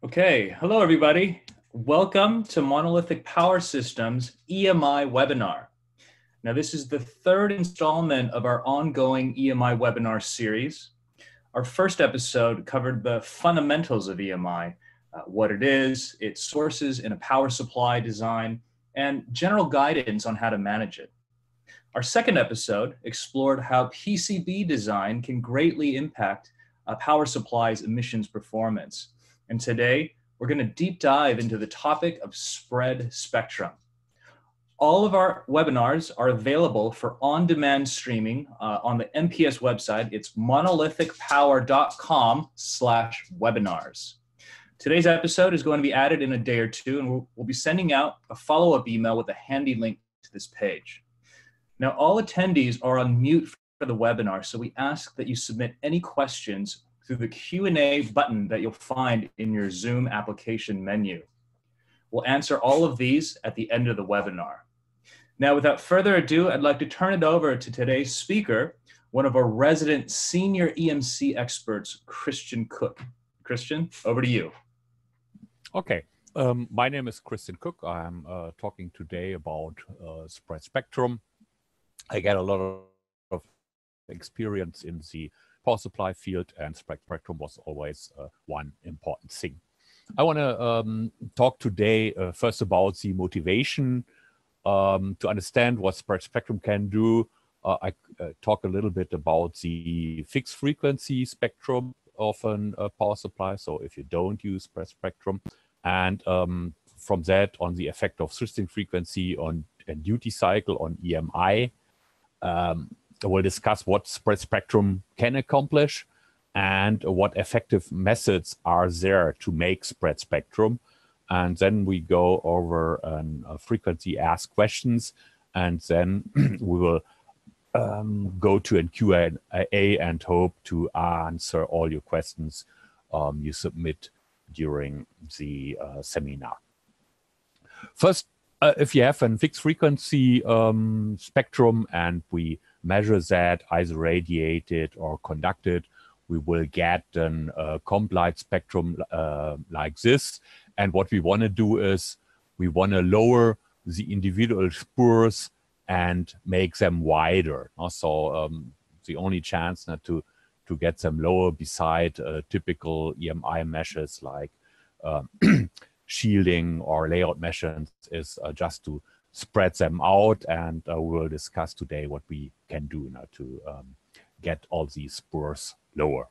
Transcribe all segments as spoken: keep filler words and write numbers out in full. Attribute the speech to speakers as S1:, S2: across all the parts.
S1: Okay, hello everybody. Welcome to Monolithic Power Systems E M I webinar. Now this is the third installment of our ongoing E M I webinar series. Our first episode covered the fundamentals of E M I, uh, what it is, its sources in a power supply design, and general guidance on how to manage it. Our second episode explored how P C B design can greatly impact a power supply's emissions performance. And today, we're going to deep dive into the topic of spread spectrum. All of our webinars are available for on-demand streaming uh, on the M P S website. It's monolithic power dot com slash webinars. Today's episode is going to be added in a day or two, and we'll, we'll be sending out a follow-up email with a handy link to this page. Now, all attendees are on mute for the webinar, so we ask that you submit any questions through the Q and A button that you'll find in your Zoom application menu. We'll answer all of these at the end of the webinar. Now, without further ado, I'd like to turn it over to today's speaker, one of our resident senior E M C experts, Christian Cook. Christian, over to you.
S2: Okay, um, my name is Christian Cook. I'm uh, talking today about uh, spread spectrum. I get a lot of experience in the power supply field, and spread spectrum was always uh, one important thing. I want to um, talk today uh, first about the motivation um, to understand what spread spectrum can do. Uh, I uh, talk a little bit about the fixed frequency spectrum of a uh, power supply, so if you don't use spread spectrum, and um, from that on the effect of switching frequency on and duty cycle on E M I. Um, We'll discuss what spread spectrum can accomplish and what effective methods are there to make spread spectrum. And then we go over an, a frequency asked questions, and then we will um, go to a Q and A and hope to answer all your questions um, you submit during the uh, seminar. First, uh, if you have a fixed frequency um, spectrum and we measure that either radiated or conducted, we will get an uh, comp light spectrum uh, like this. And what we want to do is we want to lower the individual spurs and make them wider. So um, the only chance uh, to to get them lower beside uh, typical E M I measures like uh, shielding or layout measures is uh, just to spread them out, and uh, we'll discuss today what we can do now to um, get all these spurs lower.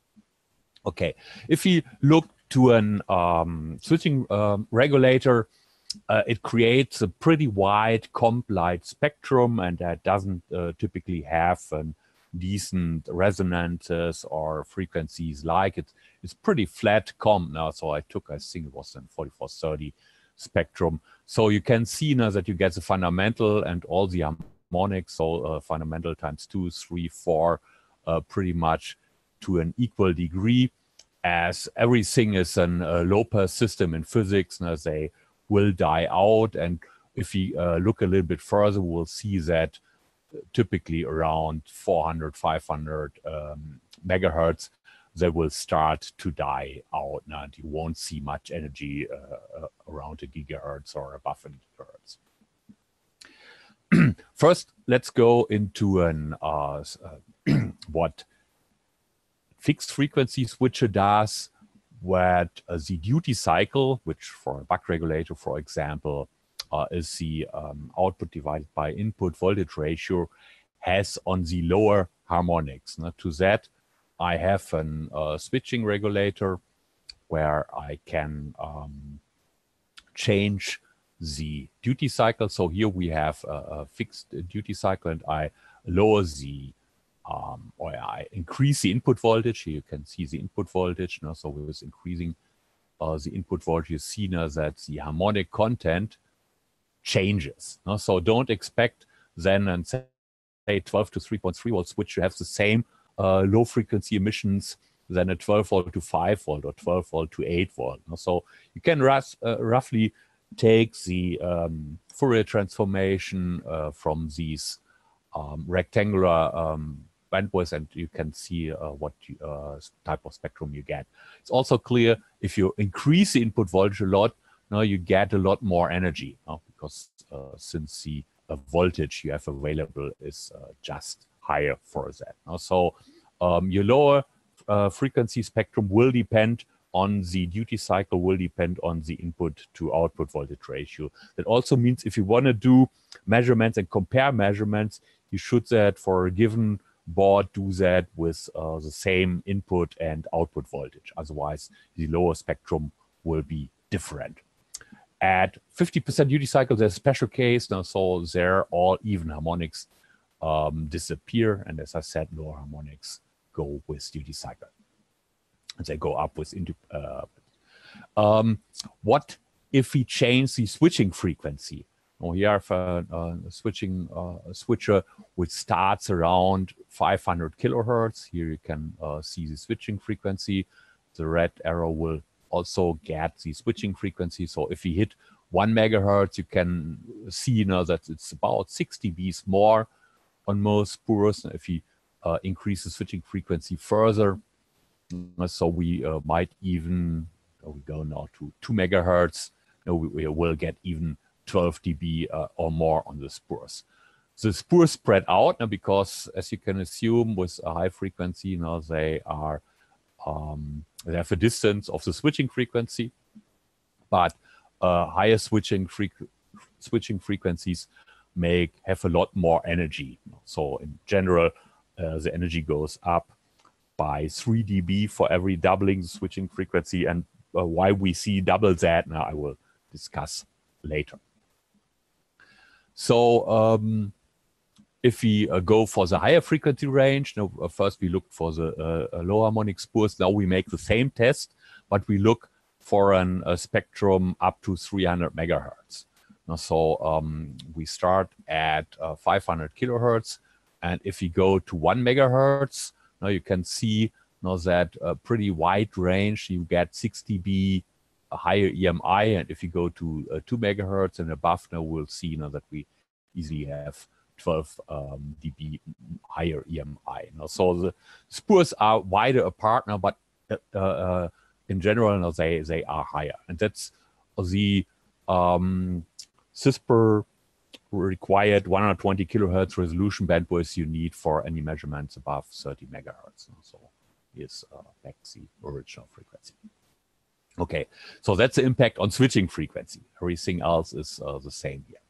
S2: Okay, if we look to an um, switching um, regulator, uh, it creates a pretty wide comp light spectrum, and that doesn't uh, typically have an decent resonances or frequencies like it. It's pretty flat comp now, so I took, I think it was in forty-four thirty spectrum. So you can see now that you get the fundamental and all the harmonics, so uh, fundamental times two, three, four, uh, pretty much to an equal degree, as everything is a uh, low-pass system in physics. Now they will die out, and if we uh, look a little bit further, we'll see that typically around four hundred, five hundred um, megahertz, they will start to die out, and you won't see much energy uh, around a gigahertz or above a gigahertz. First, let's go into an uh, uh, what fixed frequency switcher does, what uh, the duty cycle, which for a buck regulator, for example, uh, is the um, output divided by input voltage ratio, has on the lower harmonics. Now, to that, I have a uh, switching regulator where I can um, change the duty cycle. So here we have a, a fixed duty cycle, and I lower the, um, or I increase the input voltage. Here you can see the input voltage. You know, so with increasing uh, the input voltage, you see now that the harmonic content changes. You know? So don't expect then, and say twelve to three point three volt switch to have the same Uh, low frequency emissions than a twelve volt to five volt or twelve volt to eight volt. So you can rough, uh, roughly take the um, Fourier transformation uh, from these um, rectangular um, bandwidth, and you can see uh, what you, uh, type of spectrum you get. It's also clear if you increase the input voltage a lot, now you get a lot more energy, uh, because uh, since the uh, voltage you have available is uh, just higher for that. Uh, so um, your lower uh, frequency spectrum will depend on the duty cycle, will depend on the input to output voltage ratio. That also means if you want to do measurements and compare measurements, you should that for a given board do that with uh, the same input and output voltage. Otherwise, the lower spectrum will be different. At fifty percent duty cycle, there's a special case. Now, so there all even harmonics um, disappear. And as I said, lower harmonics go with duty cycle. And they go up with into, uh, um, what if we change the switching frequency? Well, here I have a, a switching uh, a switcher which starts around five hundred kilohertz. Here you can uh, see the switching frequency. The red arrow will also get the switching frequency. So if we hit one megahertz, you can see now that it's about six dBs more on most spurs. If you uh, increase the switching frequency further, so we uh, might even, uh, we go now to two megahertz, no, we, we will get even twelve dB uh, or more on the spurs. The spurs spread out now because, as you can assume, with a high frequency, you know, they are, um, they have a distance of the switching frequency, but uh, higher switching, freq switching frequencies make have a lot more energy. So in general, uh, the energy goes up by three dB for every doubling the switching frequency, and uh, why we see double that now I will discuss later. So um, if we uh, go for the higher frequency range, now uh, first we look for the uh, low harmonic spurs. Now we make the same test, but we look for an, a spectrum up to three hundred megahertz. Now, so um, we start at uh, five hundred kilohertz, and if we go to one megahertz, now you can see now that a pretty wide range. You get six dB a higher E M I, and if you go to uh, two megahertz and above, now we'll see now that we easily have twelve um, dB higher E M I. Now, so the spurs are wider apart now, but uh, uh, in general, now they they are higher, and that's the um, CISPR required one hundred twenty kilohertz resolution bandwidth you need for any measurements above thirty megahertz. So here's uh, back the original frequency. Okay, so that's the impact on switching frequency. Everything else is uh, the same here.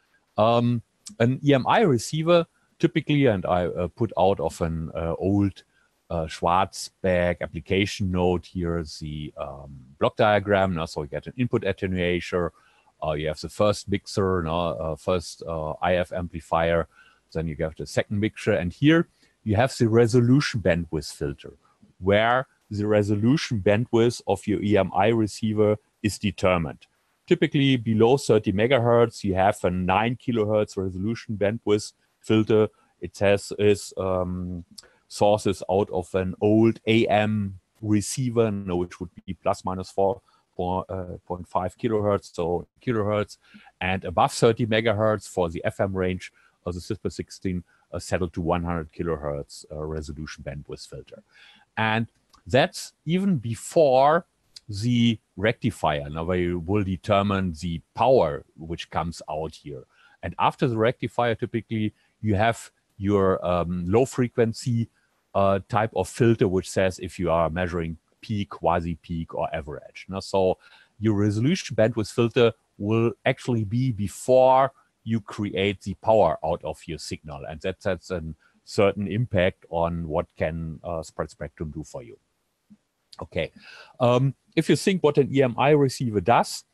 S2: Um, an E M I receiver typically, and I uh, put out of an uh, old uh, Schwarzbach application note here the um, block diagram. Now, so you get an input attenuator. Uh, you have the first mixer, no, uh, first uh, I F amplifier, then you have the second mixer, and here you have the resolution bandwidth filter, where the resolution bandwidth of your E M I receiver is determined. Typically below thirty megahertz, you have a nine kilohertz resolution bandwidth filter. It has is um, sources out of an old A M receiver, no, which would be plus minus four. zero point five kilohertz, so kilohertz, and above thirty megahertz for the F M range of the CISPR sixteen uh, settled to one hundred kilohertz uh, resolution bandwidth filter. And that's even before the rectifier, now where you will determine the power which comes out here. And after the rectifier, typically you have your um, low frequency uh, type of filter, which says if you are measuring peak, quasi-peak, or average. Now, so your resolution bandwidth filter will actually be before you create the power out of your signal, and that has a certain impact on what can uh, spread spectrum do for you. Okay, um, if you think what an E M I receiver does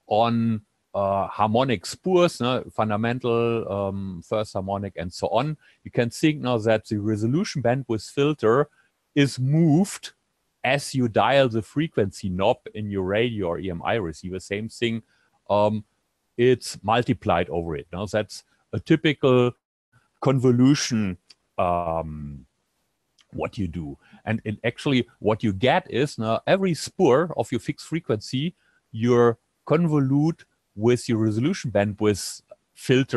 S2: on uh, harmonic spurs, no, fundamental, um, first harmonic, and so on, you can think now that the resolution bandwidth filter is moved as you dial the frequency knob in your radio or E M I receiver. Same thing, um, it's multiplied over it. Now that's a typical convolution, um, what you do. And it actually what you get is now every spur of your fixed frequency, you're convolute with your resolution bandwidth filter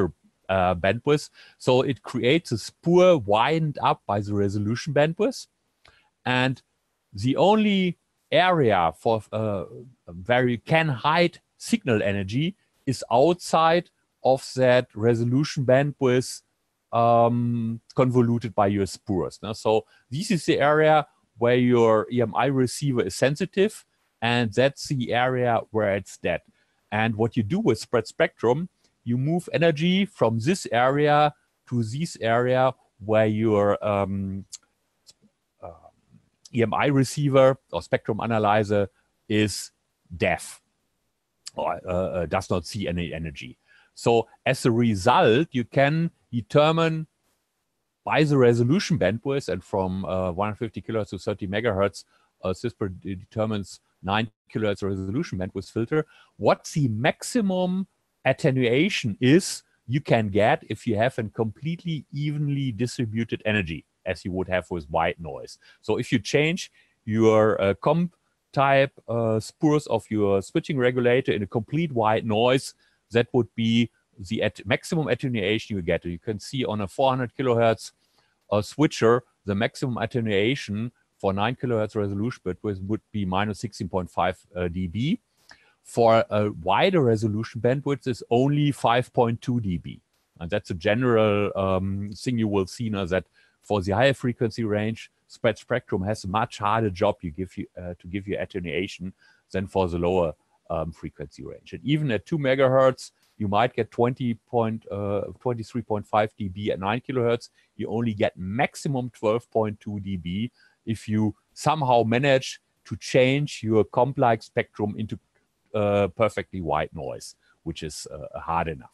S2: uh, bandwidth. So it creates a spur widened up by the resolution bandwidth. And the only area for uh, where you can hide signal energy is outside of that resolution bandwidth um, convoluted by your spurs. Now, so this is the area where your E M I receiver is sensitive, and that's the area where it's dead. And what you do with spread spectrum, you move energy from this area to this area where your um, uh, E M I receiver or spectrum analyzer is deaf or uh, uh, does not see any energy. So as a result, you can determine by the resolution bandwidth, and from uh, one hundred fifty kilohertz to thirty megahertz, uh, CISPR determines nine kilohertz resolution bandwidth filter, what the maximum attenuation is you can get if you have a completely evenly distributed energy, as you would have with white noise. So if you change your uh, comp type uh, spurs of your switching regulator in a complete white noise, that would be the at maximum attenuation you get. You can see on a four hundred kilohertz uh, switcher, the maximum attenuation for nine kilohertz resolution bandwidth would be minus sixteen point five uh, dB. For a wider resolution bandwidth is only five point two dB. And that's a general um, thing you will see now, that for the higher frequency range, spread spectrum has a much harder job you give you uh, to give you attenuation than for the lower um, frequency range. And even at two megahertz, you might get twenty point, uh, twenty-three point five dB at nine kilohertz. You only get maximum twelve point two dB if you somehow manage to change your comp-like spectrum into uh, perfectly white noise, which is uh, hard enough.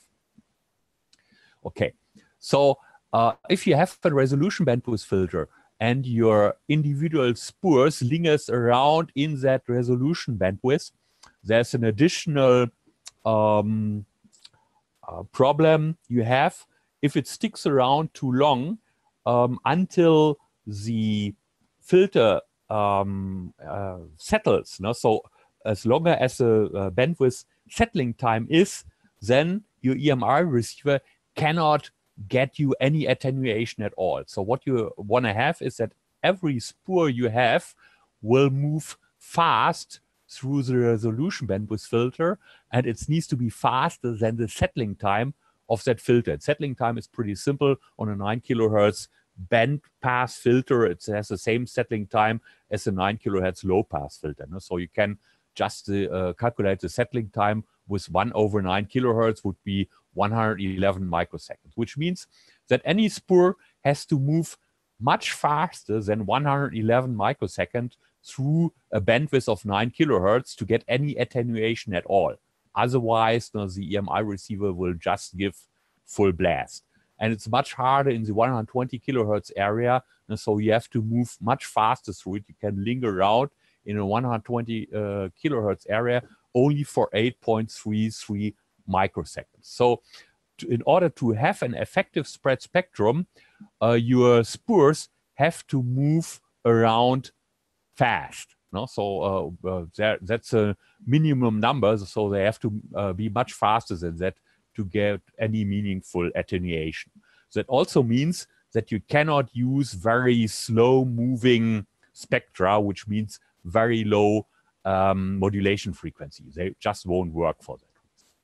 S2: Okay, so uh, if you have a resolution bandwidth filter and your individual spurs lingers around in that resolution bandwidth, there's an additional um, uh, problem you have. If it sticks around too long um, until the filter um, uh, settles, no? So as longer as the uh, bandwidth settling time is, then your E M I receiver cannot get you any attenuation at all. So what you want to have is that every spur you have will move fast through the resolution bandwidth filter, and it needs to be faster than the settling time of that filter. And settling time is pretty simple. On a nine kilohertz band pass filter, it has the same settling time as a nine kilohertz low pass filter. No? So you can just uh, calculate the settling time with one over nine kilohertz would be one hundred eleven microseconds, which means that any spur has to move much faster than one hundred eleven microseconds through a bandwidth of nine kilohertz to get any attenuation at all. Otherwise, no, the E M I receiver will just give full blast. And it's much harder in the one hundred twenty kilohertz area, and so you have to move much faster through it. You can linger around in a one hundred twenty uh, kilohertz area only for eight point three three microseconds. So to, in order to have an effective spread spectrum, uh, your spurs have to move around fast. No? So uh, uh, that, that's a minimum number, so they have to uh, be much faster than that to get any meaningful attenuation. That also means that you cannot use very slow moving spectra, which means very low um, modulation frequency. They just won't work for that.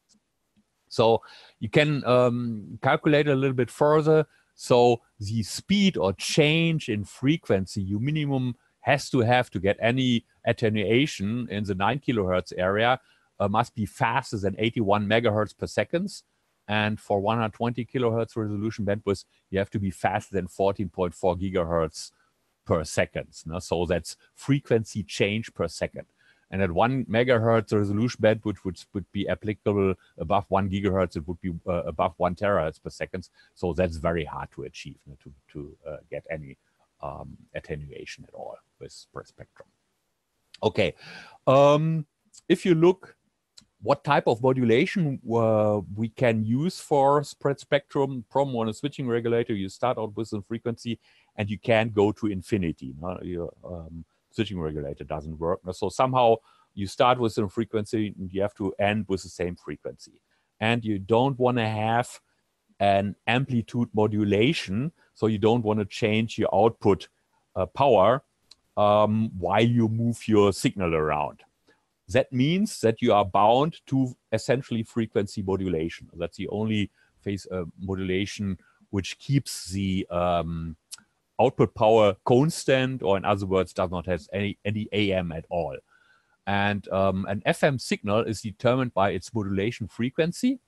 S2: So you can um, calculate a little bit further. So the speed or change in frequency you minimum has to have to get any attenuation in the nine kilohertz area uh, must be faster than eighty-one megahertz per second. And for one hundred twenty kilohertz resolution bandwidth, you have to be faster than fourteen point four gigahertz per second. No? So that's frequency change per second. And at one megahertz resolution bandwidth, which would be applicable above one gigahertz, it would be uh, above one terahertz per second. So that's very hard to achieve, no, to, to uh, get any um, attenuation at all with spread spectrum. Okay, um, if you look what type of modulation uh, we can use for spread spectrum from on a switching regulator, you start out with some frequency and you can't go to infinity. No? Your um, switching regulator doesn't work. No? So somehow you start with some frequency and you have to end with the same frequency. And you don't want to have an amplitude modulation. So you don't want to change your output uh, power um, while you move your signal around. That means that you are bound to essentially frequency modulation. That's the only phase uh, modulation which keeps the um, output power constant, or in other words, does not have any, any A M at all. And um, an F M signal is determined by its modulation frequency,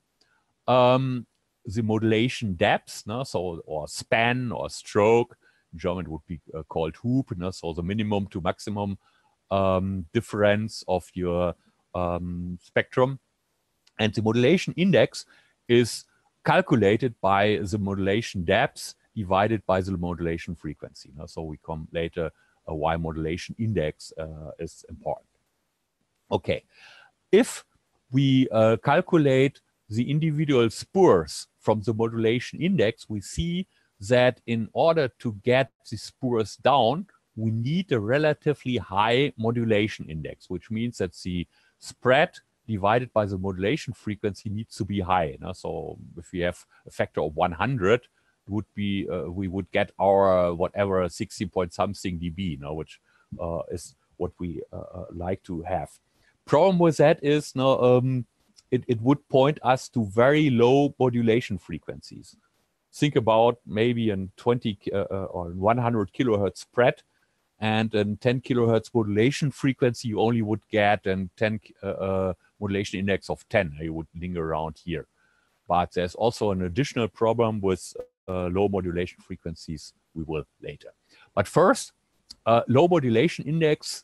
S2: um, the modulation depth, no? So, or span or stroke. In German would be uh, called hoop, no? So the minimum to maximum um, difference of your um, spectrum. And the modulation index is calculated by the modulation depth divided by the modulation frequency. No? So we come later uh, why modulation index uh, is important. Okay, if we uh, calculate the individual spurs from the modulation index, we see that in order to get the spurs down, we need a relatively high modulation index, which means that the spread divided by the modulation frequency needs to be high. You know? So if we have a factor of one hundred, would be uh, we would get our uh, whatever sixty point something dB, you know, which uh, is what we uh, like to have. Problem with that is no, um, it, it would point us to very low modulation frequencies. Think about maybe a twenty uh, or one hundred kilohertz spread, and a ten kilohertz modulation frequency. You only would get a ten uh, uh, modulation index of ten. You would linger around here. But there's also an additional problem with uh, low modulation frequencies. We will later. But first, uh, low modulation index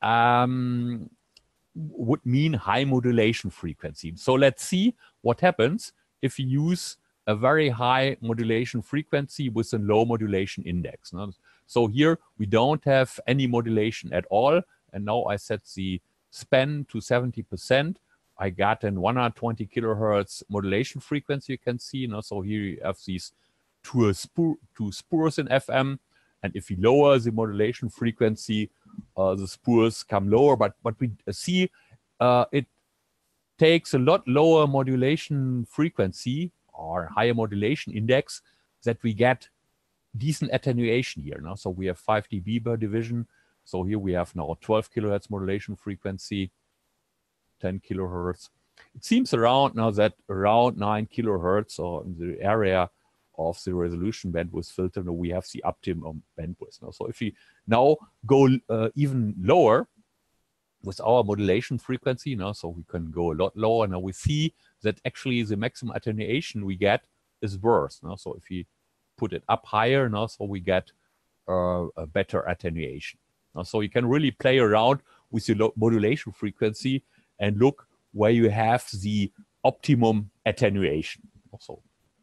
S2: um, would mean high modulation frequency. So let's see what happens if you use a very high modulation frequency with a low modulation index. No? So here we don't have any modulation at all. And now I set the span to seventy percent. I got an one hundred twenty kilohertz modulation frequency, you can see. You know? So here you have these two, spur, two spurs in F M. And if we lower the modulation frequency, uh, the spurs come lower. But what we see, uh, it takes a lot lower modulation frequency or higher modulation index that we get decent attenuation here. No? So we have five dB per division. So here we have now twelve kilohertz modulation frequency, ten kilohertz. It seems around now that around nine kilohertz, or in the area of the resolution bandwidth filter, we have the optimum bandwidth. Now, so if we now go uh, even lower with our modulation frequency, you know, so we can go a lot lower. Now we see that actually the maximum attenuation we get is worse. You know? So if we put it up higher, you know, so we get uh, a better attenuation. Now, so you can really play around with your modulation frequency and look where you have the optimum attenuation. Also,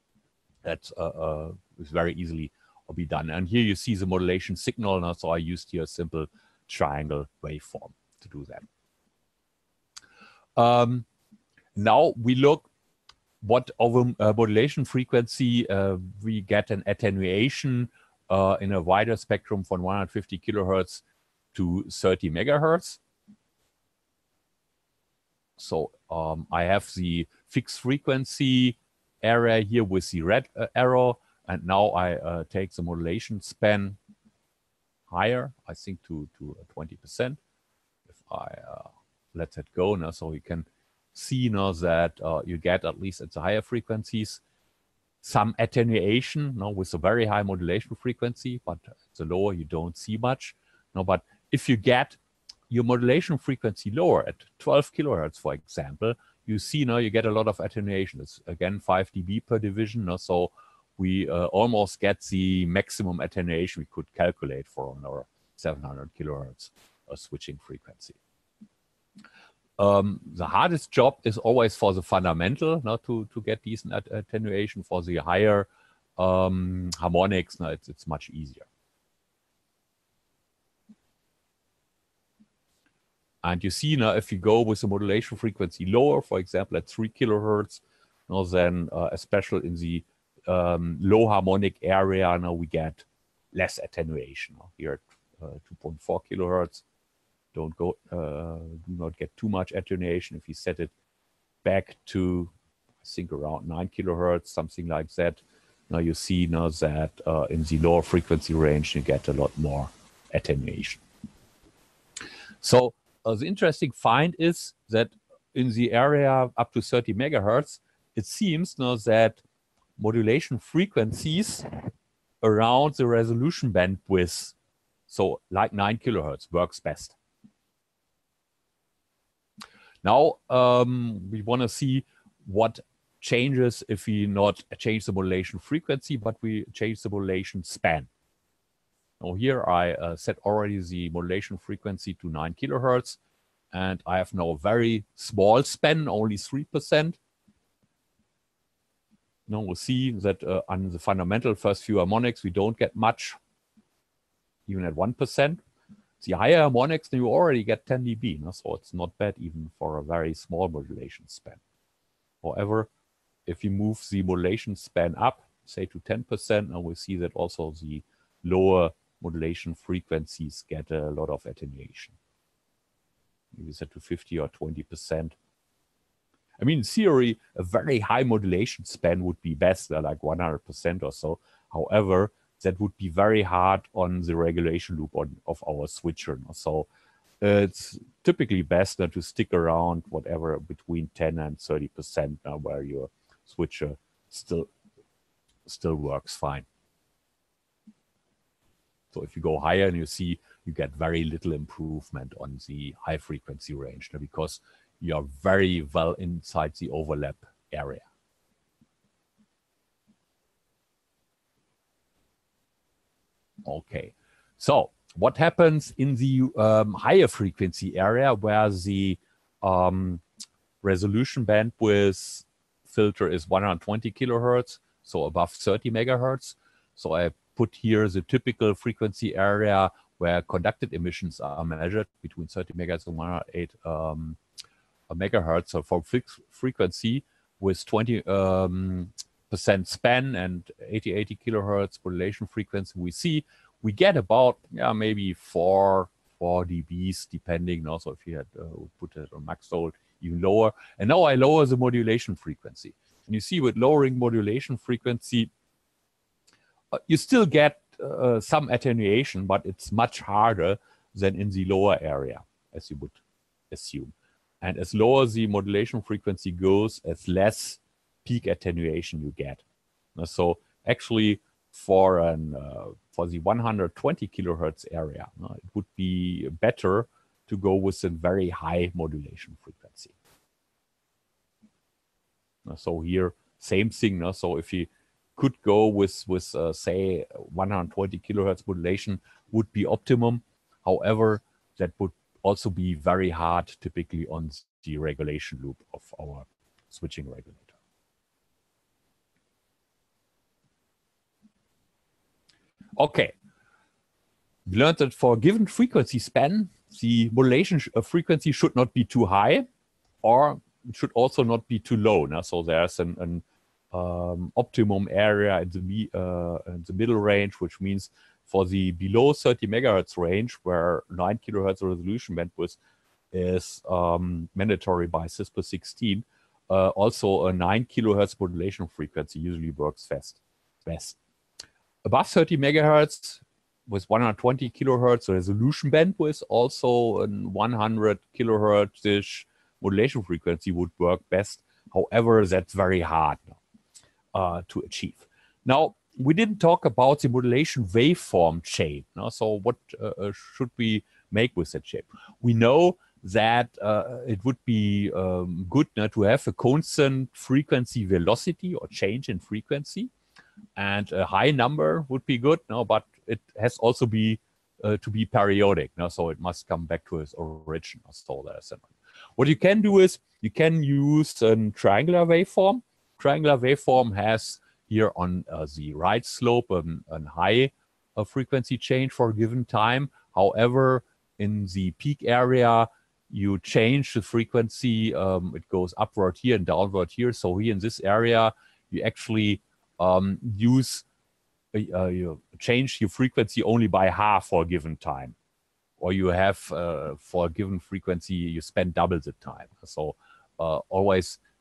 S2: that uh, uh, is very easily be done. And here you see the modulation signal. Now, so I used here a simple triangle waveform to do that. Um, now we look what over uh, modulation frequency uh, we get an attenuation uh, in a wider spectrum from one hundred fifty kilohertz to thirty megahertz. So um, I have the fixed frequency area here with the red uh, arrow, and now I uh, take the modulation span higher, I think to to twenty percent. If I uh, let that go now, so you can see now that uh, you get, at least at the higher frequencies, some attenuation now with a very high modulation frequency, but at the lower you don't see much. No, but if you get your modulation frequency lower at twelve kilohertz, for example, you see now you get a lot of attenuation. It's again five dB per division. No? So we uh, almost get the maximum attenuation we could calculate for our seven hundred kilohertz uh, switching frequency. Um, the hardest job is always for the fundamental, not to, to get decent at attenuation. For the higher um, harmonics, no, it's, it's much easier. And you see now, if you go with the modulation frequency lower, for example, at three kilohertz, you know, then uh, especially in the um, low harmonic area, now we get less attenuation. Here at uh, two point four kilohertz, don't go, uh, do not get too much attenuation. If you set it back to I think around nine kilohertz, something like that. Now you see now that uh, in the lower frequency range, you get a lot more attenuation. So uh, the interesting find is that in the area up to thirty megahertz, it seems now that modulation frequencies around the resolution bandwidth, so like nine kilohertz, works best. Now um, we want to see what changes if we not change the modulation frequency, but we change the modulation span. Now here I uh, set already the modulation frequency to nine kilohertz, and I have now a very small span, only three percent. Now we'll see that uh, on the fundamental first few harmonics, we don't get much, even at one percent. The higher harmonics, you already get ten D B, no? So it's not bad even for a very small modulation span. However, if you move the modulation span up, say to ten percent, now we see that also the lower modulation frequencies get a lot of attenuation. Maybe set to fifty or twenty percent. I mean, in theory, a very high modulation span would be best, like one hundred percent or so. However, that would be very hard on the regulation loop on, of our switcher. So uh, it's typically best uh, to stick around whatever between ten and thirty percent uh, where your switcher still, still works fine. So if you go higher and you see, you get very little improvement on the high frequency range now, because you're very well inside the overlap area. Okay, so what happens in the um, higher frequency area where the um, resolution bandwidth filter is one hundred twenty kilohertz, so above thirty megahertz. So I put here the typical frequency area where conducted emissions are measured between thirty megahertz and one hundred eight um, megahertz. So for fixed frequency with twenty um, percent span and eighty, eighty kilohertz modulation frequency, we see we get about yeah maybe four four dBs depending. Also, if you had uh, put it on max load, even lower. And now I lower the modulation frequency, and you see with lowering modulation frequency, uh, you still get uh, some attenuation, but it's much harder than in the lower area, as you would assume. And as lower the modulation frequency goes, as less peak attenuation you get. So actually, for an uh, for the one hundred twenty kilohertz area, uh, it would be better to go with a very high modulation frequency. Uh, so here, same thing. Uh, so if you could go with with uh, say one hundred twenty kilohertz modulation, would be optimum. However, that would also be very hard typically on the regulation loop of our switching regulator. Okay, we learned that for a given frequency span, the modulation frequency should not be too high, or it should also not be too low. Now, so there's an, an um, optimum area in the, uh, in the middle range, which means for the below thirty megahertz range, where nine kilohertz resolution bandwidth is um, mandatory by CISPA sixteen, uh, also a nine kilohertz modulation frequency usually works best. best. Above thirty megahertz with one hundred twenty kilohertz resolution bandwidth, also a one hundred kilohertz-ish modulation frequency would work best. However, that's very hard uh, to achieve. Now, we didn't talk about the modulation waveform shape. No? So what uh, should we make with that shape? We know that uh, it would be um, good no, to have a constant frequency velocity or change in frequency. And a high number would be good, no, but it has also be uh, to be periodic, no, so it must come back to its original. So there's what you can do is you can use a triangular waveform. Triangular waveform has here on uh, the right slope um, a high uh, frequency change for a given time. However, in the peak area, you change the frequency. Um, it goes upward here and downward here. So here in this area, you actually Um, use, uh, you change your frequency only by half for a given time. Or you have, uh, for a given frequency, you spend double the time. So uh, always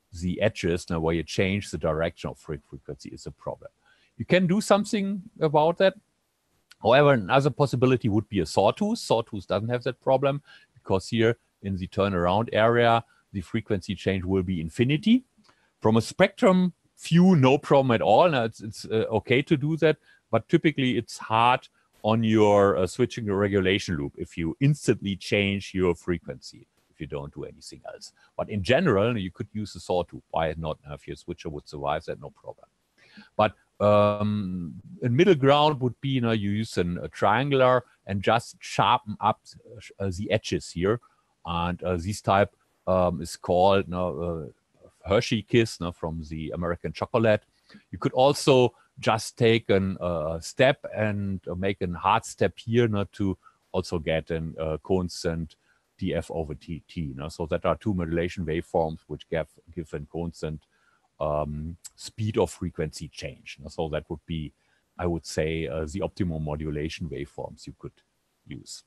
S2: the edges, now where you change the direction of frequency is a problem. You can do something about that. However, another possibility would be a sawtooth. Sawtooth doesn't have that problem because here in the turnaround area, the frequency change will be infinity. From a spectrum view, no problem at all. Now it's, it's uh, okay to do that, but typically it's hard on your uh, switching regulation loop if you instantly change your frequency, if you don't do anything else. But in general, you could use a sawtooth. Why not? Now, if your switcher would survive that, no problem. But um, a middle ground would be, you know, you use an, a triangular and just sharpen up uh, the edges here. And uh, this type um, is called you know, uh, Hershey Kiss you know, from the American chocolate. You could also just take a uh, step and uh, make a hard step here you know, to also get a uh, constant D F over T T. You know? So that are two modulation waveforms which give, give a constant um, speed of frequency change. You know? So that would be, I would say, uh, the optimal modulation waveforms you could use.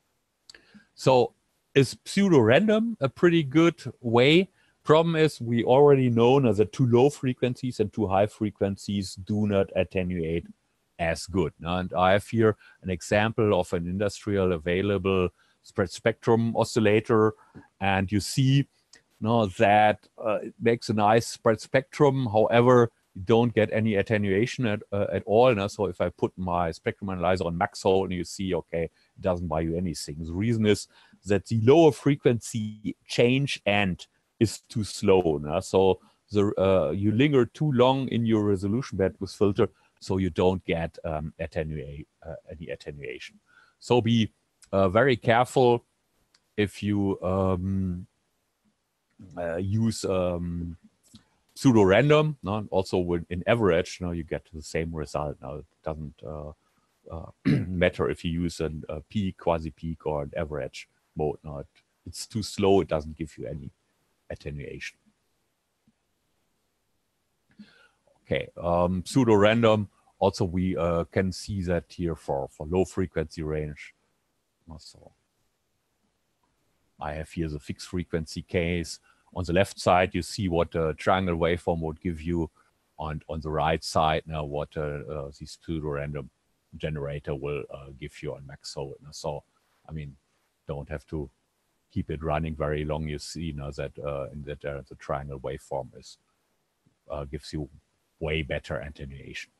S2: So is pseudo-random a pretty good way? Problem is we already know that too low frequencies and too high frequencies do not attenuate as good. And I have here an example of an industrial available spread spectrum oscillator, and you see you know, that uh, it makes a nice spread spectrum. However, you don't get any attenuation at, uh, at all. You know? So if I put my spectrum analyzer on max hold, and you see, okay, it doesn't buy you anything. The reason is that the lower frequency change end is too slow. Now. So the, uh, you linger too long in your resolution bandwidth filter, so you don't get um, attenuate, uh, any attenuation. So be uh, very careful if you um, uh, use um, pseudo-random. No? Also, with, in average, no, you get the same result. Now, it doesn't uh, uh, matter if you use an, a peak, quasi-peak, or an average mode. No, it, it's too slow. It doesn't give you any attenuation. Okay, um, pseudo-random. Also, we uh, can see that here for, for low frequency range. So I have here the fixed frequency case. On the left side, you see what a triangle waveform would give you. And on the right side, now what uh, uh, this pseudo-random generator will uh, give you on max hold. So, I mean, don't have to keep it running very long. You see you know, that uh, in that uh, the triangle waveform is uh, gives you way better attenuation.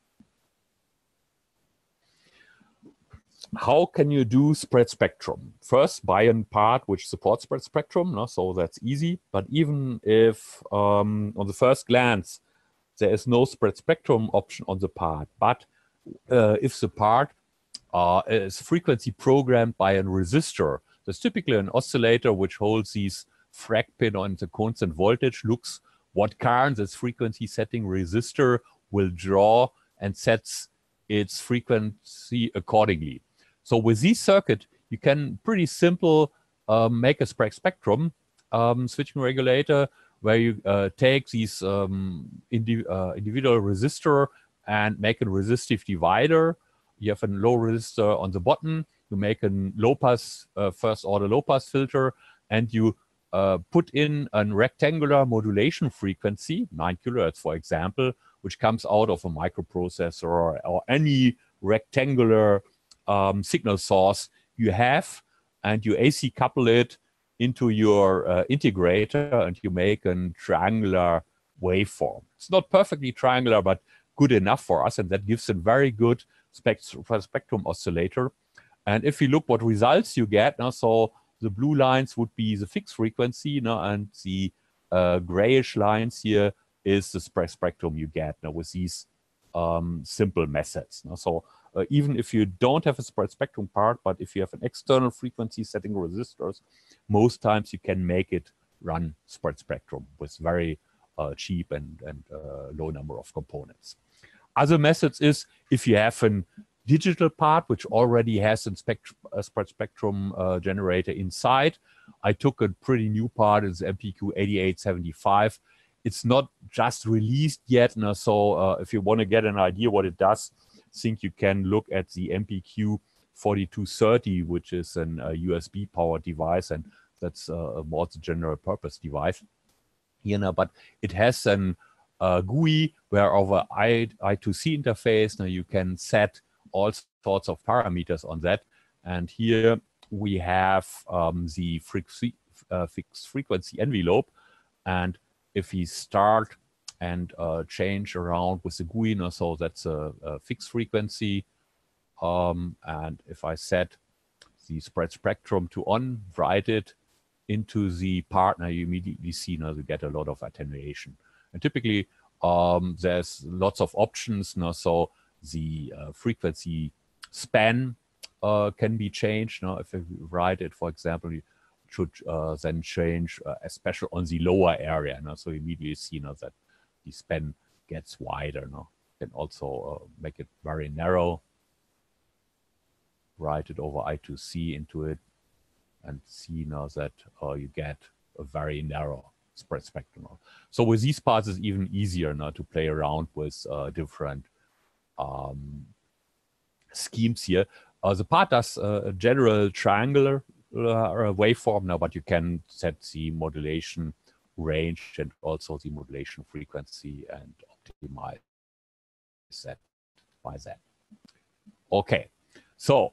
S2: How can you do spread spectrum? First, buy a part which supports spread spectrum, no? So that's easy. But even if um, on the first glance there is no spread spectrum option on the part, but uh, if the part uh, is frequency programmed by a resistor, there's typically an oscillator which holds these frag pin on the constant voltage, looks what current this frequency setting resistor will draw and sets its frequency accordingly. So with this circuit, you can pretty simple um, make a spread spectrum um, switching regulator where you uh, take these um, indi uh, individual resistor and make a resistive divider. You have a low resistor on the bottom. You make a low pass, uh, first order low pass filter, and you uh, put in a rectangular modulation frequency, nine kilohertz, for example, which comes out of a microprocessor or, or any rectangular um, signal source you have, and you A C couple it into your uh, integrator, and you make a triangular waveform. It's not perfectly triangular, but good enough for us, and that gives a very good spectrum, spectrum oscillator. And if you look what results you get, now, so the blue lines would be the fixed frequency, you know, and the uh, grayish lines here is the spread spectrum you get now with these um, simple methods. Now. So uh, even if you don't have a spread spectrum part, but if you have an external frequency setting resistors, most times you can make it run spread spectrum with very uh, cheap and, and uh, low number of components. Other methods is if you have an digital part which already has a, spect a spread spectrum uh, generator inside. I took a pretty new part, it's M P Q eighty-eight seventy-five. It's not just released yet, no, so uh, if you want to get an idea what it does, I think you can look at the M P Q forty-two thirty, which is an uh, U S B powered device, and that's uh, a more general purpose device. you know, but it has an uh, G U I where over I, I2C interface, now you can set all sorts of parameters on that. And here we have um, the frequency, uh, fixed frequency envelope. And if we start and uh, change around with the G U I, you know, so that's a, a fixed frequency. Um, and if I set the spread spectrum to on, write it into the partner, you immediately see now you get a lot of attenuation. And typically, um, there's lots of options. Now, so the uh, frequency span uh, can be changed. Now, if you write it, for example, you should uh, then change, uh, especially on the lower area. Now, so you immediately see now that the span gets wider. Now, you can also uh, make it very narrow. Write it over I two C into it, and see now that uh, you get a very narrow spread spectrum. So with these parts, it's even easier now to play around with uh, different um, schemes here. Uh, the part does uh, a general triangular uh, waveform now, but you can set the modulation range and also the modulation frequency and optimize that by that. Okay, so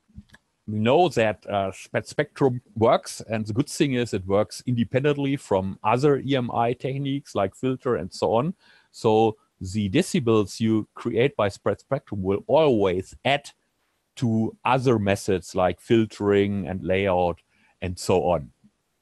S2: we know that uh, spread spectrum works, and the good thing is it works independently from other E M I techniques like filter and so on. So the decibels you create by spread spectrum will always add to other methods like filtering and layout and so on.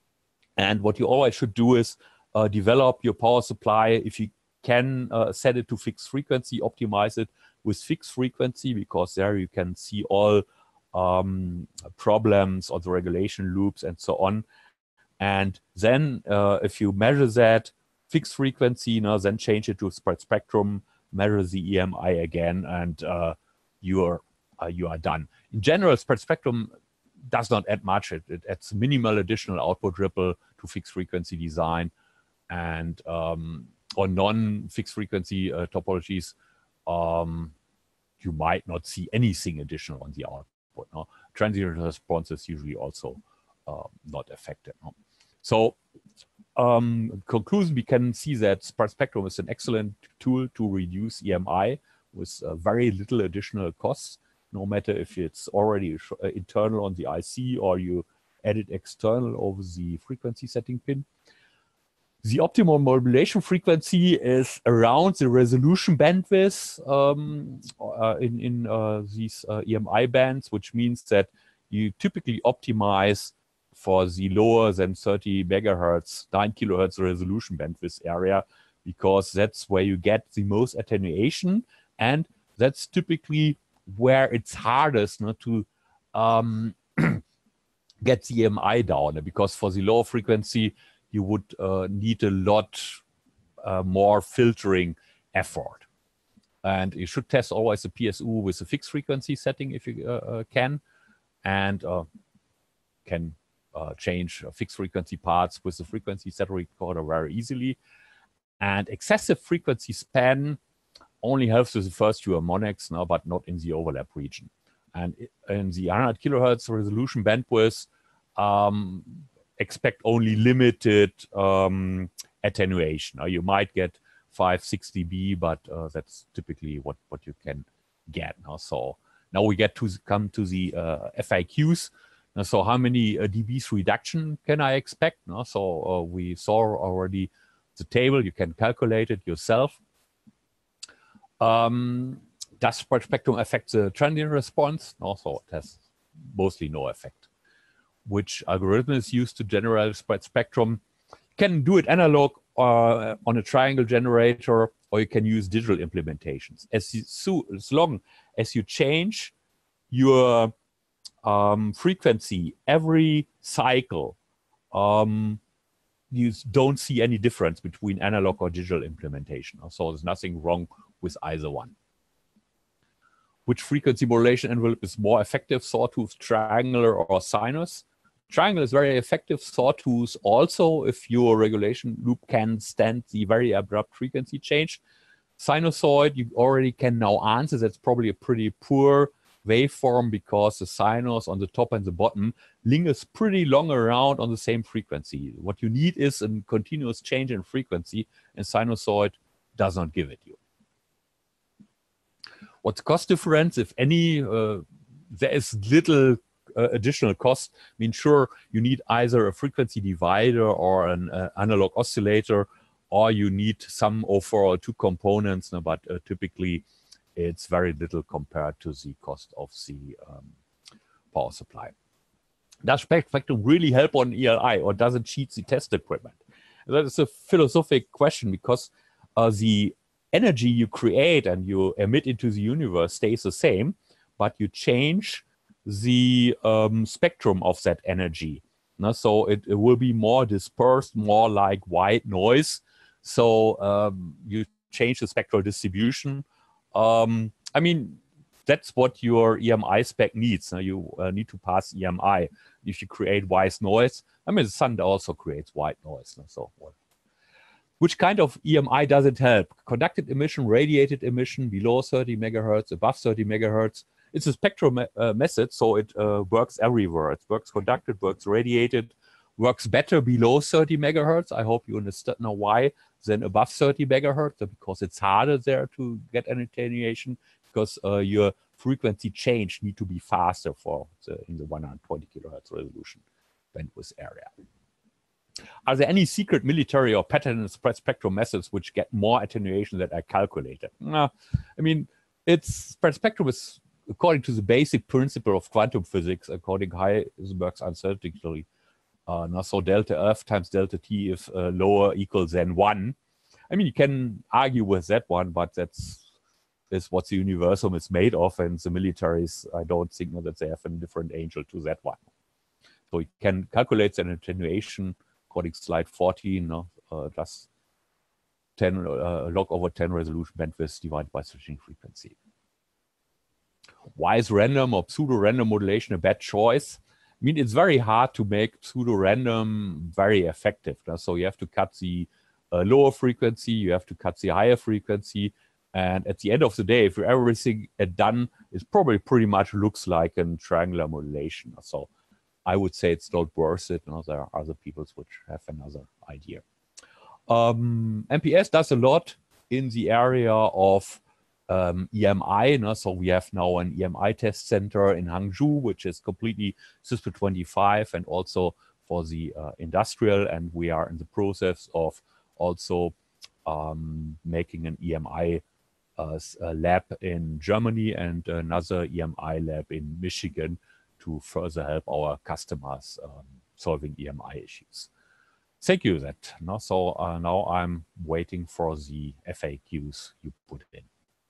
S2: And what you always should do is uh, develop your power supply. If you can uh, set it to fixed frequency, optimize it with fixed frequency, because there you can see all um, problems or the regulation loops and so on. And then uh, if you measure that fixed frequency, you know, then change it to spread spectrum, measure the E M I again, and uh, you are uh, you are done. In general, spread spectrum does not add much. It, it adds minimal additional output ripple to fixed frequency design, and um, on non-fixed frequency uh, topologies, um, you might not see anything additional on the output. No? Transient response is usually also uh, not affected. No? So, um, in conclusion, we can see that spread spectrum is an excellent tool to reduce E M I with uh, very little additional costs, no matter if it's already uh, internal on the I C or you add it external over the frequency setting pin. The optimal modulation frequency is around the resolution bandwidth um, uh, in, in uh, these uh, E M I bands, which means that you typically optimize for the lower than thirty megahertz, nine kilohertz resolution bandwidth area, because that's where you get the most attenuation, and that's typically where it's hardest not to um, get the E M I down, because for the lower frequency, you would uh, need a lot uh, more filtering effort. And you should test always the P S U with a fixed frequency setting if you uh, uh, can, and uh, can uh, change uh, fixed frequency parts with the frequency setter recorder very easily. And excessive frequency span only helps with the first few harmonics now, but not in the overlap region. And in the one hundred kilohertz resolution bandwidth, um, expect only limited um, attenuation. Now, you might get five, six D B, but uh, that's typically what, what you can get. Now, so now we get to come to the uh, F A Qs. Now, so how many uh, dBs reduction can I expect? Now, so uh, we saw already the table. You can calculate it yourself. Um, does spread spectrum affect the transient response? No, so it has mostly no effect. Which algorithm is used to generate spread spectrum? You can do it analog uh, on a triangle generator, or you can use digital implementations. As, you, so, as long as you change your um, frequency every cycle, um, you don't see any difference between analog or digital implementation. So there's nothing wrong with either one. Which frequency modulation envelope is more effective, sawtooth, triangular, or sinus? Triangle is very effective. Sawtooth also, if your regulation loop can stand the very abrupt frequency change. Sinusoid, you already can now answer. That's probably a pretty poor waveform because the sinus on the top and the bottom lingers pretty long around on the same frequency. What you need is a continuous change in frequency, and sinusoid does not give it you. What's cost difference, if any? Uh, there is little uh, additional cost. I mean, sure, you need either a frequency divider or an uh, analog oscillator, or you need some overall two components, no, but uh, typically it's very little compared to the cost of the um, power supply. Does spectrum really help on E L I, or does it cheat the test equipment? That is a philosophic question, because uh, the energy you create and you emit into the universe stays the same, but you change the um, spectrum of that energy. No? So it, it will be more dispersed, more like white noise. So um, you change the spectral distribution. Um, I mean, that's what your E M I spec needs. Now you uh, need to pass E M I. If you create white noise, I mean, the sun also creates white noise. No? So what? Which kind of E M I does it help? Conducted emission, radiated emission, below thirty megahertz, above thirty megahertz. It's a spectral me uh, method, so it uh, works everywhere. It works conducted, works radiated, works better below thirty megahertz. I hope you understand now why than above thirty megahertz, because it's harder there to get an attenuation, because uh, your frequency change need to be faster for the, in the one hundred twenty kilohertz resolution bandwidth area. Are there any secret military or pattern and spread spectrum methods which get more attenuation that are calculated? No, I mean, it's spread spectrum is according to the basic principle of quantum physics, according to Heisenberg's uncertainty theory. Uh, now, so delta F times delta T if uh, lower equals than one. I mean, you can argue with that one, but that's is what the universum is made of, and the militaries, I don't think that they have a different angel to that one. So you can calculate an attenuation according to slide fourteen, no, uh, just ten uh, log over ten resolution bandwidth divided by switching frequency. Why is random or pseudo-random modulation a bad choice? I mean, it's very hard to make pseudo-random very effective. No? So you have to cut the uh, lower frequency, you have to cut the higher frequency, and at the end of the day, if everything done, it probably pretty much looks like a triangular modulation. So I would say it's not worth it. No, there are other people which have another idea. Um, M P S does a lot in the area of um, E M I. No? So we have now an E M I test center in Hangzhou, which is completely CISPA twenty-five, and also for the uh, industrial. And we are in the process of also um, making an E M I uh, lab in Germany and another E M I lab in Michigan, to further help our customers um, solving E M I issues. Thank you, that. No? So uh, now I'm waiting for the F A Qs you put in.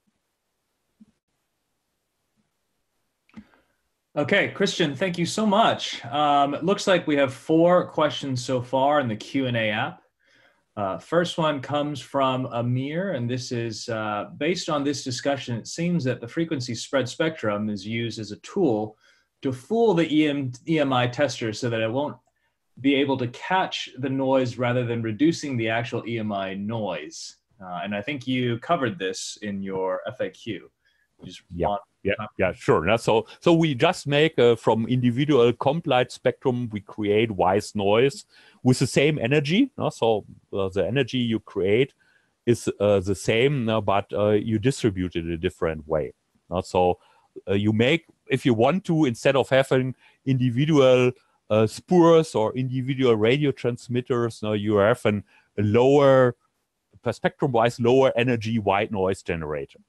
S1: Okay, Christian, thank you so much. Um, it looks like we have four questions so far in the Q and A app. Uh, first one comes from Amir, and this is uh, based on this discussion. It seems that the frequency spread spectrum is used as a tool to fool the E M, E M I tester so that it won't be able to catch the noise rather than reducing the actual E M I noise. Uh, and I think you covered this in your F A Q. You just
S2: yeah,
S1: want
S2: yeah, yeah, sure. Now, so, so we just make uh, from individual comp-light spectrum, we create white noise with the same energy. No? So uh, the energy you create is uh, the same, no? But uh, you distribute it a different way. No? So uh, you make, if you want to, instead of having individual uh, spurs or individual radio transmitters, now you have an, a lower, per spectrum-wise, lower energy white noise generator.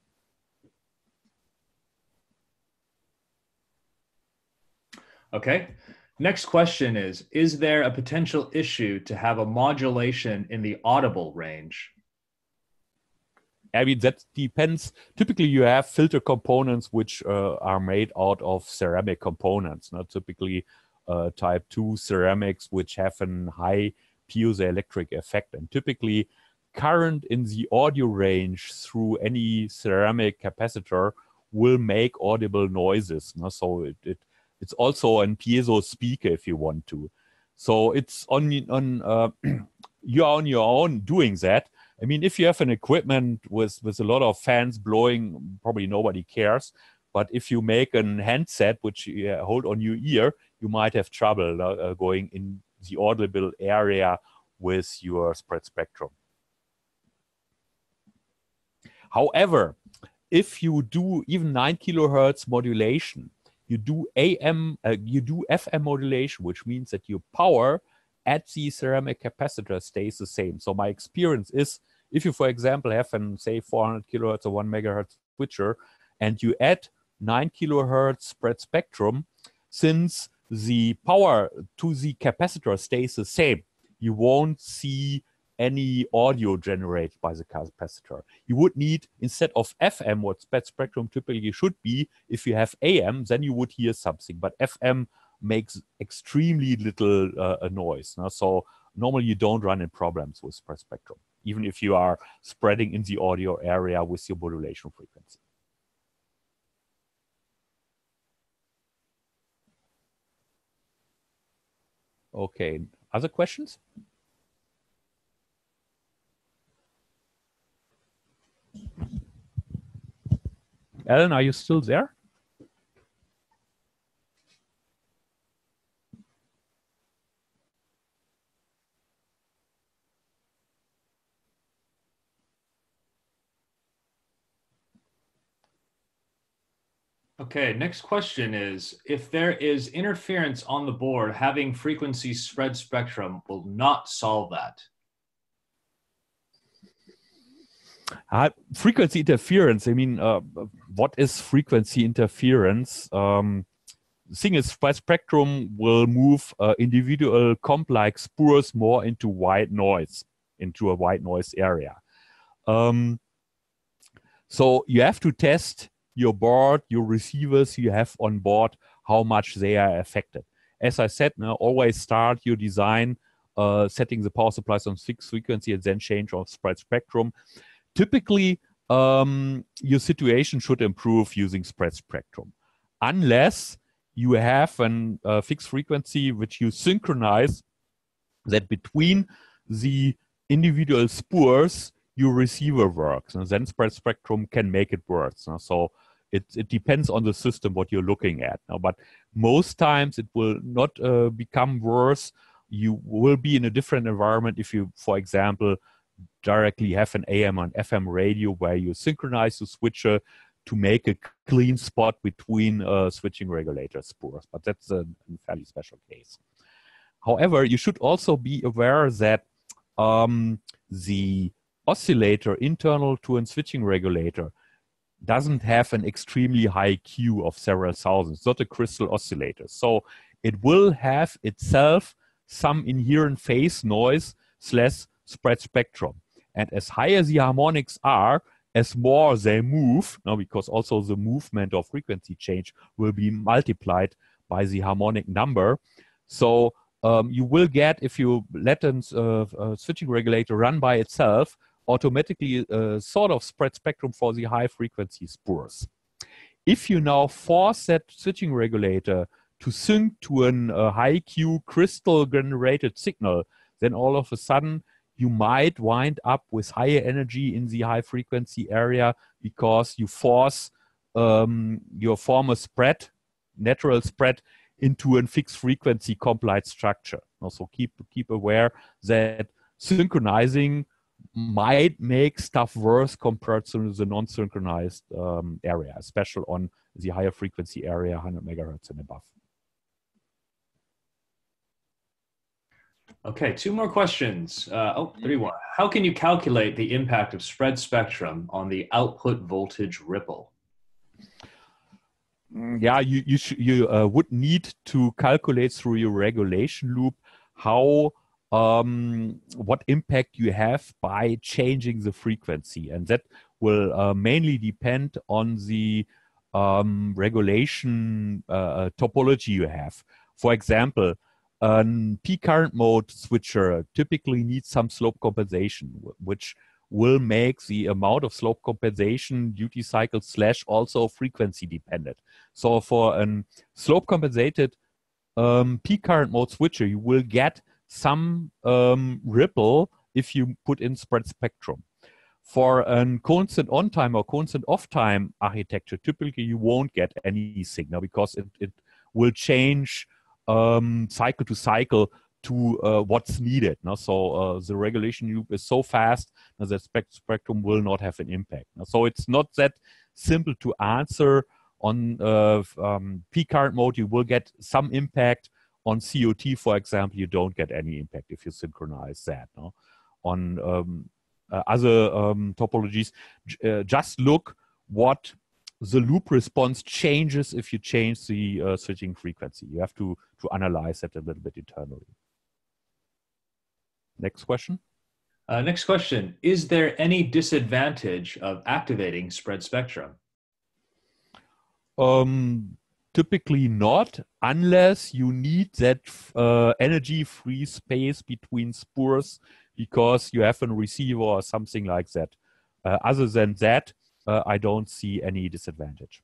S1: Okay. Next question is, is there a potential issue to have a modulation in the audible range?
S2: I mean, that depends. Typically, you have filter components which uh, are made out of ceramic components, not typically uh, type two ceramics, which have a high piezoelectric effect. And typically, current in the audio range through any ceramic capacitor will make audible noises. No? So it, it it's also a piezo speaker if you want to. So it's on, on uh, you're on your own doing that. I mean, if you have an equipment with, with a lot of fans blowing, probably nobody cares. But if you make a handset which you uh, hold on your ear, you might have trouble uh, going in the audible area with your spread spectrum. However, if you do even nine kilohertz modulation, you do A M, uh, you do F M modulation, which means that your power at the ceramic capacitor stays the same. So my experience is, if you, for example, have an, say, four hundred kilohertz or one megahertz switcher, and you add nine kilohertz spread spectrum, since the power to the capacitor stays the same, you won't see any audio generated by the capacitor. You would need, instead of F M, what spread spectrum typically should be, if you have A M, then you would hear something. But F M makes extremely little uh, noise. No? So normally you don't run into problems with spread spectrum, even if you are spreading in the audio area with your modulation frequency. Okay, other questions? Alan, are you still there?
S1: Okay, next question is, if there is interference on the board, having frequency spread spectrum will not solve that.
S2: Uh, frequency interference, I mean, uh, what is frequency interference? Um, the thing is, spread spectrum will move uh, individual comp-like spurs more into white noise, into a white noise area. Um, so you have to test your board, your receivers you have on board, how much they are affected. As I said, now always start your design uh, setting the power supplies on fixed frequency and then change on spread spectrum. Typically, um, your situation should improve using spread spectrum, unless you have a uh, fixed frequency which you synchronize that between the individual spurs your receiver works, and then spread spectrum can make it worse. So it, it depends on the system what you're looking at. But most times it will not uh, become worse. You will be in a different environment if you, for example, directly have an A M and F M radio where you synchronize the switcher to make a clean spot between uh, switching regulator spurs. But that's a fairly special case. However, you should also be aware that um, the oscillator internal to a switching regulator doesn't have an extremely high Q of several thousands. It's not a crystal oscillator. So it will have itself some inherent phase noise slash spread spectrum. And as high as the harmonics are, as more they move, now because also the movement of frequency change will be multiplied by the harmonic number. So um, you will get, if you let a uh, uh, switching regulator run by itself, automatically a sort of spread spectrum for the high frequency spurs. If you now force that switching regulator to sync to a uh, high Q crystal generated signal, then all of a sudden you might wind up with higher energy in the high frequency area because you force um, your former spread, natural spread, into a fixed frequency compliant structure. Also keep, keep aware that synchronizing might make stuff worse compared to the non-synchronized um, area, especially on the higher frequency area, one hundred megahertz and above.
S1: Okay, two more questions. Uh, oh, three more. How can you calculate the impact of spread spectrum on the output voltage ripple?
S2: Yeah, you you, you uh, would need to calculate through your regulation loop how um, what impact you have by changing the frequency, and that will uh, mainly depend on the um, regulation uh, topology you have. For example, a peak current mode switcher typically needs some slope compensation, which will make the amount of slope compensation duty cycle slash also frequency dependent. So for a slope compensated um, peak current mode switcher, you will get some um, ripple if you put in spread spectrum. for a constant on time or constant off time architecture, typically you won't get any signal because it, it will change um, cycle to cycle to uh, what's needed. No? So uh, the regulation loop is so fast that the spect spectrum will not have an impact. No? So it's not that simple to answer. On uh, um, peak current mode, you will get some impact. On C O T, for example, you don't get any impact if you synchronize that. No? On um, uh, other um, topologies, uh, just look what the loop response changes if you change the uh, switching frequency. You have to, to analyze that a little bit internally. Next question.
S1: Uh, next question. Is there any disadvantage of activating spread spectrum?
S2: Um, typically not, unless you need that uh, energy-free space between spurs because you have a receiver or something like that. Uh, other than that, uh, I don't see any disadvantage.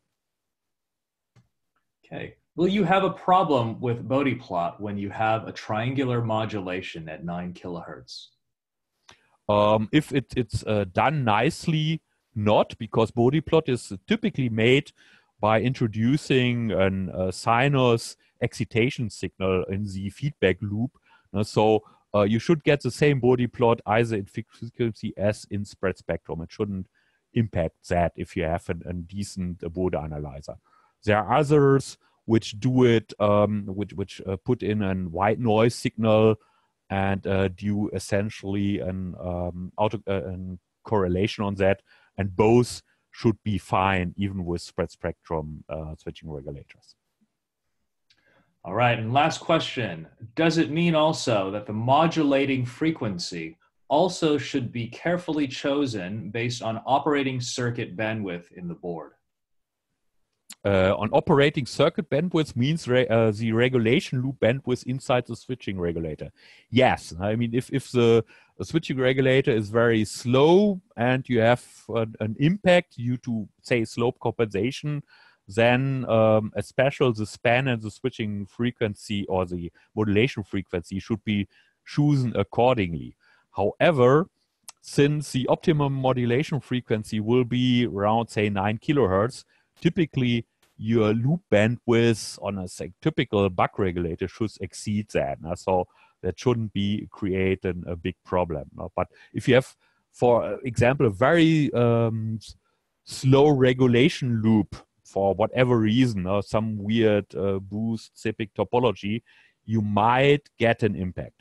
S1: Okay. Will you have a problem with BodyPlot when you have a triangular modulation at nine kilohertz?
S2: Um, if it, it's uh, done nicely, not, because BodyPlot is typically made by introducing an, a sinus excitation signal in the feedback loop. Uh, so uh, you should get the same BodyPlot either in frequency as in spread spectrum. It shouldn't impact that if you have an, a decent uh, Bode analyzer. There are others which do it, um, which, which uh, put in a white noise signal and uh, do essentially an, um, auto, uh, an correlation on that, and both should be fine even with spread spectrum uh, switching regulators.
S1: All right, and last question. Does it mean also that the modulating frequency also should be carefully chosen based on operating circuit bandwidth in the board?
S2: Uh, on operating circuit bandwidth means re uh, the regulation loop bandwidth inside the switching regulator. Yes, I mean, if, if the switching regulator is very slow and you have an, an impact due to, say, slope compensation, then um, especially the span and the switching frequency or the modulation frequency should be chosen accordingly. However, since the optimum modulation frequency will be around, say, nine kilohertz, typically your loop bandwidth on a say, typical buck regulator should exceed that. No? So that shouldn't be create an, a big problem. No? But if you have, for example, a very um, slow regulation loop for whatever reason, or some weird uh, boost C P I C topology, you might get an impact.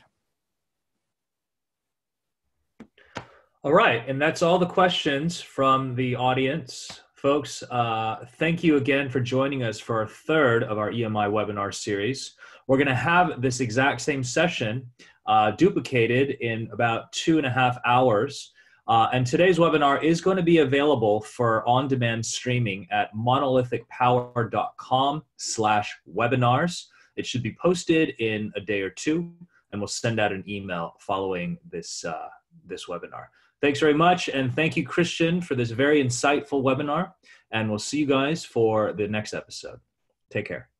S1: All right, and that's all the questions from the audience. Folks, uh, thank you again for joining us for a third of our E M I webinar series. We're going to have this exact same session uh, duplicated in about two and a half hours. Uh, and today's webinar is going to be available for on-demand streaming at monolithicpower.com slash webinars. It should be posted in a day or two, and we'll send out an email following this, uh, this webinar. Thanks very much, and thank you, Christian, for this very insightful webinar, and we'll see you guys for the next episode. Take care.